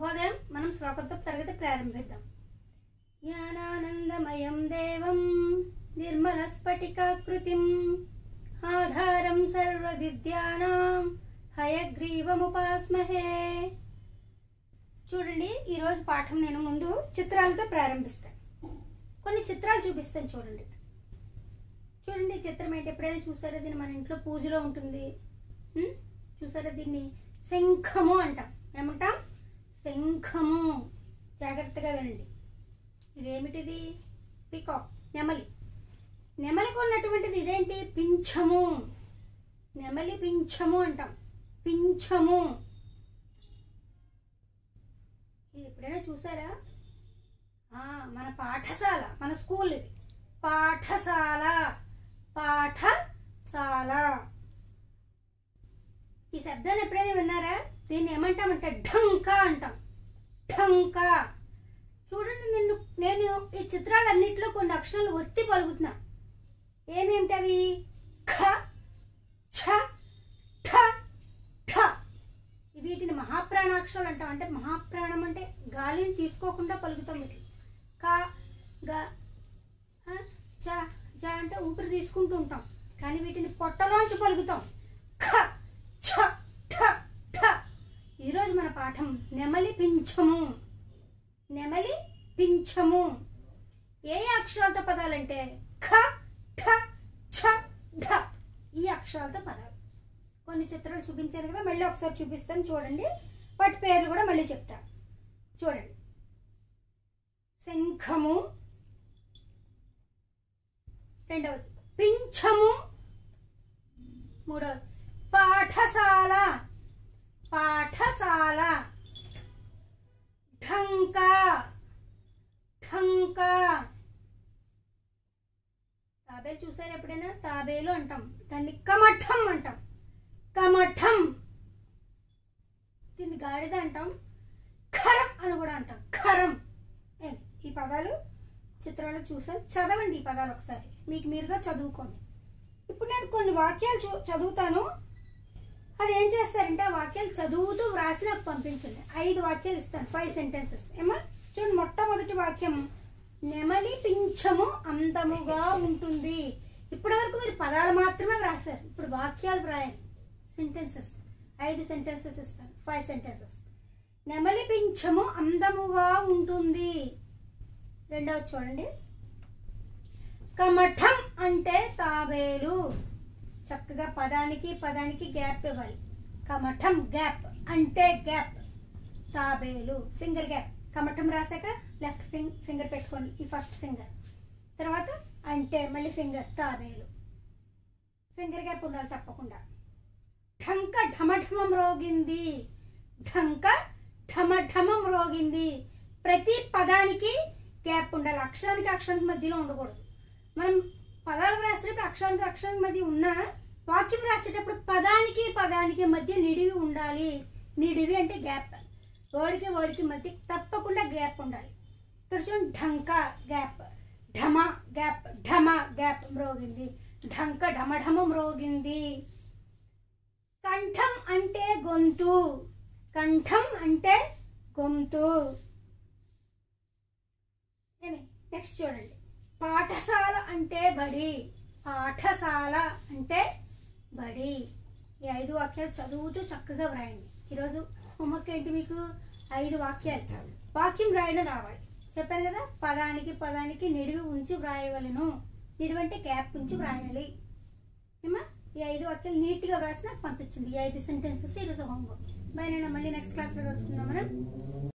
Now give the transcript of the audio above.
శుభోదయం. మనం శ్లోకంతో తరగతి ప్రారంభిద్దాం. జ్ఞానానందమయం దేవం నిర్మల స్ఫటికాకృతిం ఆధారం సర్వ విద్యానాం హయగ్రీవముపాస్మహే. చూడండి, ఈరోజు పాఠం నేను ముందు చిత్రాలతో ప్రారంభిస్తాను. కొన్ని చిత్రాలు చూపిస్తాను. చూడండి చిత్రం ఏంటి? ఎప్పుడైనా చూసారా? దీన్ని మన ఇంట్లో పూజలో ఉంటుంది. చూసారా? దీన్ని శంఖము అంటాం. ఏమంటాం? శంఖము. జాగ్రత్తగా వినండి. ఇదేమిటిది? పీకాక్, నెమలి. నెమలికి ఉన్నటువంటిది ఇదేంటి? పింఛము. నెమలి పింఛము అంటాం. పింఛము. ఇది ఎప్పుడైనా చూసారా? మన పాఠశాల, మన స్కూల్. ఇది పాఠశాల. పాఠశాల. ఈ శబ్దాన్ని ఎప్పుడైనా విన్నారా? దీన్ని ఏమంటామంటే ఢంకా అంటాం. ఢంకా. చూడండి, నేను ఈ చిత్రాలన్నింటిలో కొన్ని అక్షరాలు ఒత్తి పలుకుతున్నా. ఏమేమిటి అవి? ఖ, ఛ, ఠ, ఠ. వీటిని మహాప్రాణాక్షరాలు అంటాం. అంటే మహాప్రాణం అంటే గాలిని తీసుకోకుండా పలుకుతాం. వీటి క, గ, చ, జ అంటే ఊపిరి తీసుకుంటూ ఉంటాం. కానీ వీటిని పొట్టలోంచి పలుకుతాం. ఖ, ఛ, ఠ, ఠ. ఈరోజు మన పాఠం నెమలి పింఛము. నెమలి పింఛము. ఏ అక్షరాలతో పదాలంటే ఖ, ఠ, ఛ, ఢ. ఈ అక్షరాలతో పదాలు. కొన్ని చిత్రాలు చూపించాను కదా, మళ్ళీ ఒకసారి చూపిస్తాను. చూడండి, వాటి పేర్లు కూడా మళ్ళీ చెప్తాను. చూడండి, శంఖము. రెండవది పింఛము. మూడవది పాఠశాల. పాఠశాల. ఢంకా. ఢంకా. తాబేలు చూసారు ఎప్పుడైనా? తాబేలు అంటాం. దాన్ని కమఠం అంటాం. కమఠం. దీన్ని గాడిద అంటాం. ఖరం అని కూడా అంటాం. ఖరం. ఈ పదాలు చిత్రాలు చూసారు. చదవండి ఈ పదాలు ఒకసారి, మీకు మీరుగా చదువుకోండి. ఇప్పుడు నేను కొన్ని వాక్యాలు చదువుతాను. అది ఏం చేస్తారంటే ఆ వాక్యాలు చదువుతూ వ్రాసి నాకు పంపించండి. 5 వాక్యాలు ఇస్తాను. 5 సెంటెన్సెస్. ఏమా? చూడండి, మొట్టమొదటి వాక్యం నెమలి పింఛము అందముగా ఉంటుంది. ఇప్పటి వరకు మీరు పదాలు మాత్రమే వ్రాసారు. ఇప్పుడు వాక్యాలు వ్రాయాలి. సెంటెన్సెస్ 5 సెంటెన్సెస్ ఇస్తాను. 5 సెంటెన్సెస్. నెమలి పింఛము అందముగా ఉంటుంది. రెండవది చూడండి, కమఠం అంటే తాబేలు. చక్కగా పదానికి గ్యాప్ ఇవ్వాలి. కమఠం గ్యాప్ అంటే గ్యాప్. తాబేలు ఫింగర్ గ్యాప్. కమఠం రాసాక లెఫ్ట్ ఫింగర్ పెట్టుకోండి, ఈ ఫస్ట్ ఫింగర్. తర్వాత అంటే మళ్ళీ ఫింగర్. తాబేలు ఫింగర్ గ్యాప్ ఉండాలి తప్పకుండా. ఢంక ఢమఢమం రోగింది. ఢంక ఢమఢమం రోగింది. ప్రతి పదానికి గ్యాప్ ఉండాలి. అక్షరానికి మధ్యలో ఉండకూడదు. మనం పదాలు రాసేటప్పుడు అక్షరానికి మధ్య ఉన్న వాక్యం రాసేటప్పుడు పదానికి మధ్య నిడివి ఉండాలి. నిడివి అంటే గ్యాప్. వర్డ్కి మధ్య తప్పకుండా గ్యాప్ ఉండాలి. ఇక్కడ చూడండి, ఢంక గ్యాప్, ఢమ గ్యాప్, ఢమ గ్యాప్ మ్రోగింది. ఢంక ఢమఢమ మ్రోగింది. కంఠం అంటే గొంతు. కంఠం అంటే గొంతు. నెక్స్ట్ చూడండి, పాఠశాల అంటే బడి. పాఠశాల అంటే బడి. ఈ 5 వాక్యాలు చదువుతూ చక్కగా వ్రాయండి. ఈరోజు హోంవర్క్ ఏంటి? మీకు 5 వాక్యాలు. వాక్యం రాయడం రావాలి. చెప్పాను కదా, పదానికి నిడివి ఉంచి వ్రాయవలను. నిడివి అంటే గ్యాప్ ఉంచి వ్రాయాలి. ఏమా? ఈ 5 వాక్యాలు నీట్గా వ్రాసి నాకు పంపించండి. ఈ 5 సెంటెన్సెస్ ఈరోజు హోంవర్క్. బై. నేను మళ్ళీ నెక్స్ట్ క్లాస్లో కలుసుకుందాం మనం.